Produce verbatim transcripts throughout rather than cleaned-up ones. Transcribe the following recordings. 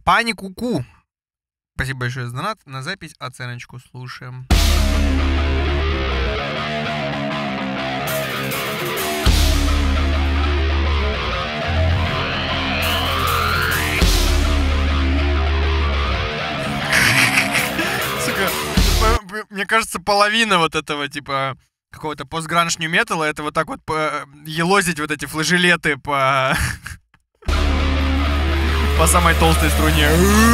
Панику Ку. Спасибо большое за донат. На запись оценочку слушаем. Сука, мне кажется, половина вот этого, типа, какого-то постгранж нью металла, это вот так вот по... елозить вот эти флажелеты по... по самой толстой струне.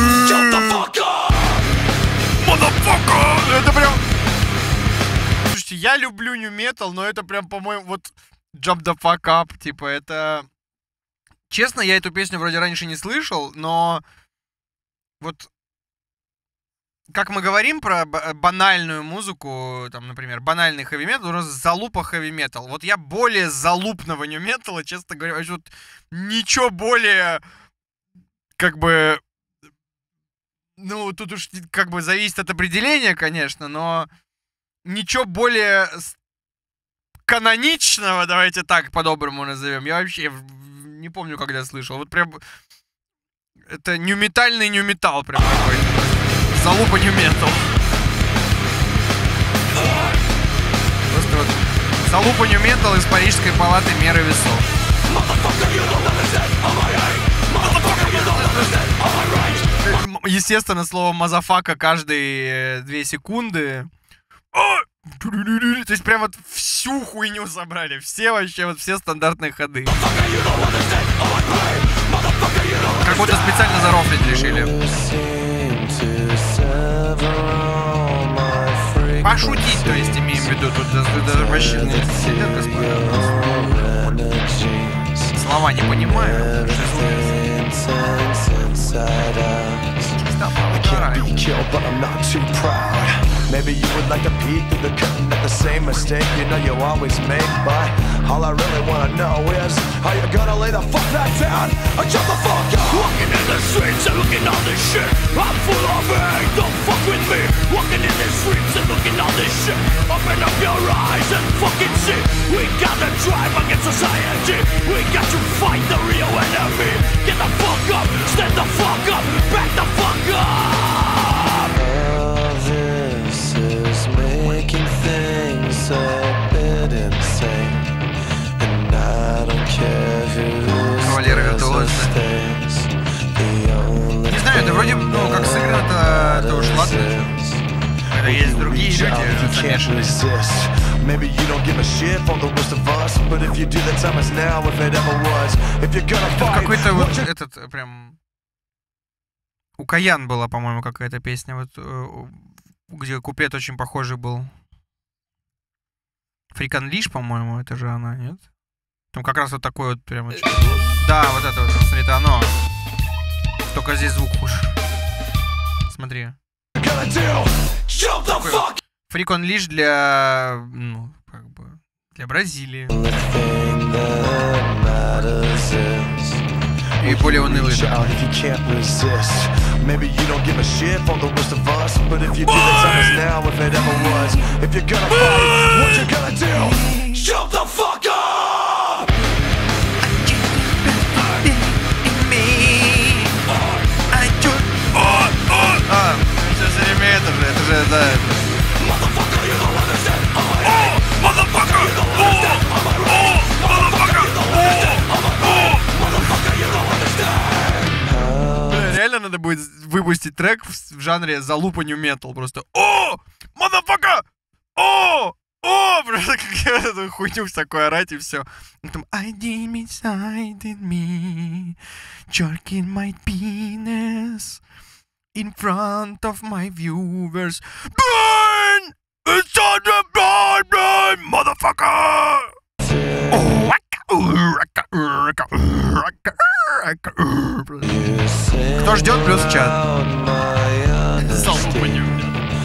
Это прям... Слушайте, я люблю нью метал, но это прям, по-моему, вот Jump the fuck up, типа, это... Честно, я эту песню вроде раньше не слышал, но вот как мы говорим про банальную музыку, там, например, банальный хэви-метал, у нас залупа хэви-метал. Вот я более залупного нью-металла, честно говоря, вот ничего более, как бы, ну, тут уж как бы зависит от определения, конечно, но ничего более каноничного, давайте так по-доброму назовем, я вообще не помню, когда слышал. Вот прям это нью-метальный нью-метал прям какой-то. Залупа нью-метал. Просто вот залупа нью-метал из Парижской палаты меры весов. Естественно, слово мазафака каждые две секунды. То есть прям вот всю хуйню собрали. Все вообще, вот все стандартные ходы. Как будто специально зарофлить решили. Пошутить, то есть, имеем в виду. Тут даже вообще не слова не понимаю. Maybe you would like to peek through the curtain at the same mistake you know you always make. But all I really wanna know is how you gonna lay the fuck that down or jump the fuck up. Walking in the streets and looking all this shit, I'm full of hate, don't fuck with me. Walking in the streets and looking all this shit, open up your eyes and fucking see. We got to drive against society, we got to fight the real enemy. Get the fuck up, stand the fuck up, back the fuck up. Making things a bit insane, and I don't care who stays. Не знаю, это вроде, ну, как сыграно, это уж ладно. Это есть другие люди замешаны. Maybe you don't give a shit for the rest of us, but if you do, the time is now, if it ever was. If you're gonna fight, какой-то вот этот прям у Каян была, по-моему, какая-то песня, вот где куплет очень похожий был. Фрикан Лиш, по-моему, это же она, нет? Там как раз вот такой вот прям... Очень... Да, вот это вот, смотри, это оно. Только здесь звук хуже. Смотри. Фрикан Лиш для... Ну, как бы... Для Бразилии. И более унылый. Maybe you don't give a shit for the rest of us, but if you do, the time is now, if it ever was. If you're gonna fight, what you gonna do? Jump the fuck up! А, все все время это же, это же, да. Motherfucker, you don't understand how I hate. Motherfucker, you don't understand how I rage. Motherfucker, you don't understand how I rage. Motherfucker, you don't understand. Реально надо будет выпустить трек в жанре залупа нью-метал. Просто о! Motherfucker! О! О! Просто как эту хуйню такой орать и все. Там I deep inside in me, jerking my penis in front of my viewers. Burn! It's on the burn, burn, motherfucker! Oh, кто ждет, плюс чат. Залупанью.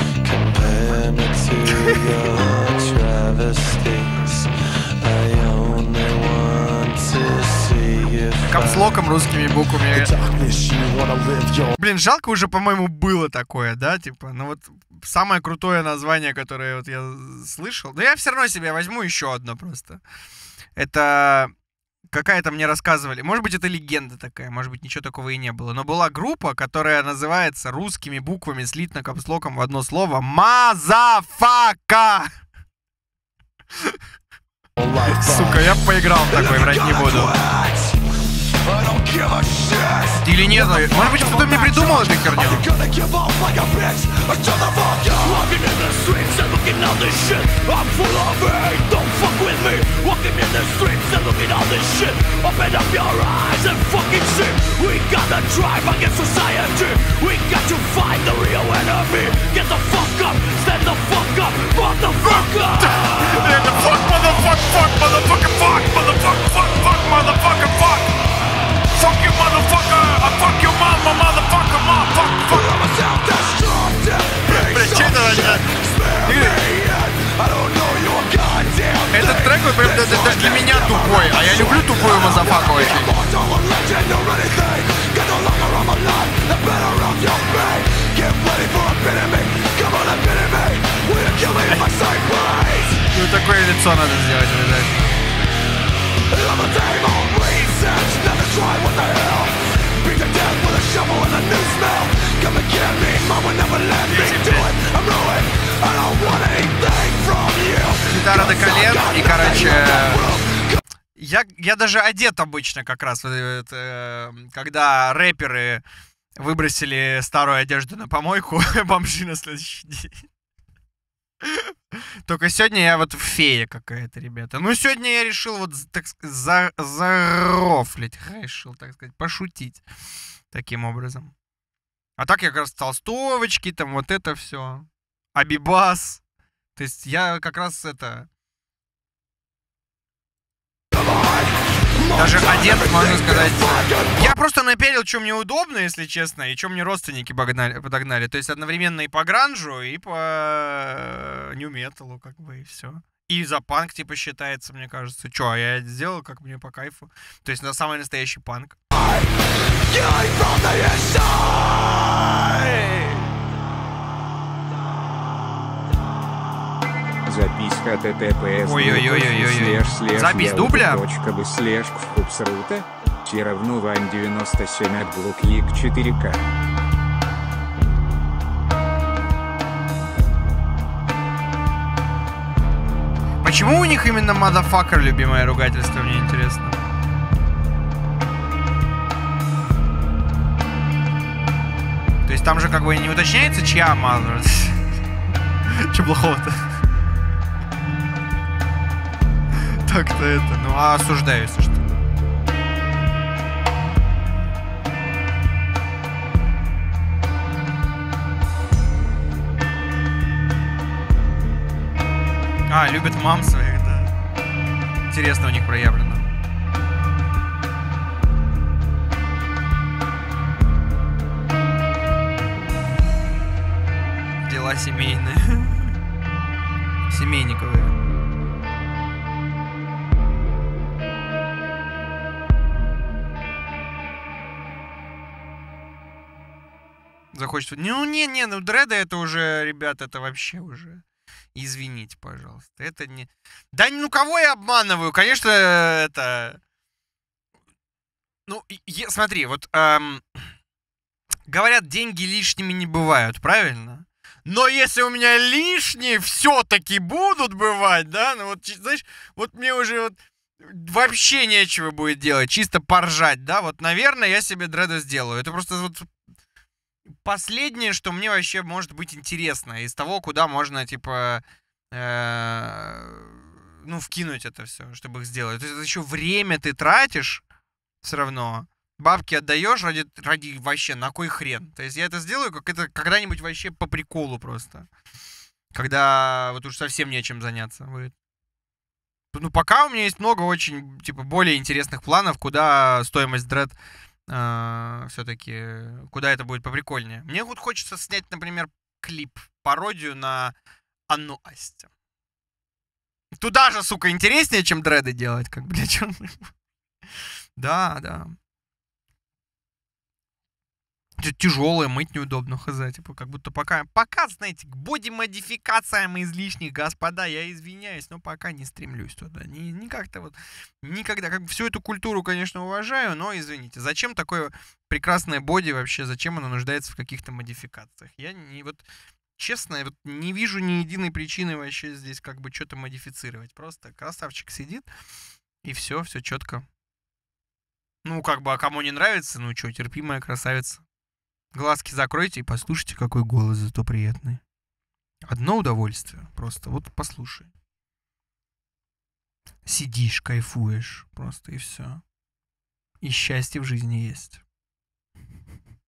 Капслоком, русскими буквами. Блин, жалко уже, по-моему, было такое, да, типа, ну вот самое крутое название, которое вот я слышал. Но я все равно себе возьму еще одно просто. Это какая-то мне рассказывали, может быть, это легенда такая, может быть, ничего такого и не было, но была группа, которая называется русскими буквами, слитно капслоком в одно слово «Мазафака». Сука, я поиграл в такой, врать не буду. Или нет? Может быть, кто-то мне придумал эту херню? Fuck you, motherfucker! I fuck your mama, motherfucker, motherfucker! Блядь, что это вообще? Этот трек, вот, прям, это, это для меня тупой, а я люблю тупую мазафаку очень. Ну такое лицо надо сделать обязательно. Гитара до колен, и, короче, я, я даже одет обычно как раз, когда рэперы выбросили старую одежду на помойку, бомжи на следующий день. Только сегодня я вот фея какая-то, ребята. Ну, сегодня я решил вот, так сказать, за, зарофлить, решил, так сказать, пошутить таким образом. А так я как раз толстовочки, там вот это все. Абибас. То есть я как раз это... Даже одет, можно сказать. Я просто наперил, что мне удобно, если честно, и что мне родственники подогнали, подогнали. То есть одновременно и по гранжу, и по нью-металу, как бы, и все. И за панк, типа, считается, мне кажется. Че, я сделал, как мне по кайфу. То есть на самый настоящий панк. Запись https Ой-ой-ой-ой-ой. Запись дубля? Слэш вкупсрута равно вань девяносто семь от блокик четыре ка. Почему у них именно motherfucker любимое ругательство, мне интересно. То есть там же как бы не уточняется, чья mother. Че плохого-то? Так-то это, ну а осуждаю, если что. А, любят мам своих, да. Интересно у них проявлено. Дела семейные. Семейниковые. Захочет... Ну, не-не, ну, дреды это уже, ребят, это вообще уже... Извините, пожалуйста. Это не... Да ну кого я обманываю? Конечно, это... Ну, я... смотри, вот... Эм... Говорят, деньги лишними не бывают, правильно? Но если у меня лишние все-таки будут бывать, да? Ну вот, знаешь, вот мне уже вот... Вообще нечего будет делать, чисто поржать, да? Вот, наверное, я себе дреды сделаю. Это просто вот... Последнее, что мне вообще может быть интересно из того, куда можно, типа, э, ну, вкинуть это все, чтобы их сделать. То есть это еще время ты тратишь все равно. Бабки отдаешь ради, ради вообще на кой хрен. То есть я это сделаю как это когда-нибудь вообще по приколу просто. Когда вот уж совсем нечем заняться будет. Ну, пока у меня есть много очень, типа, более интересных планов, куда стоимость дред... Uh, все-таки, куда это будет поприкольнее. Мне вот хочется снять, например, клип, пародию на Анну Асти. Туда же, сука, интереснее, чем дреды делать, как, блядь, чё... Да, да. тяжелое, мыть неудобно, хз. Типа, как будто пока, пока, знаете, к боди-модификациям излишних, господа, я извиняюсь, но пока не стремлюсь туда. Не, не как-то вот, никогда, как бы всю эту культуру, конечно, уважаю, но, извините, зачем такое прекрасное боди вообще, зачем оно нуждается в каких-то модификациях? Я не, вот, честно, я вот не вижу ни единой причины вообще здесь как бы что-то модифицировать. Просто красавчик сидит, и все, все четко. Ну, как бы, а кому не нравится, ну что, терпимая красавица. Глазки закройте и послушайте, какой голос зато приятный. Одно удовольствие. Просто вот послушай. Сидишь, кайфуешь. Просто и все. И счастье в жизни есть.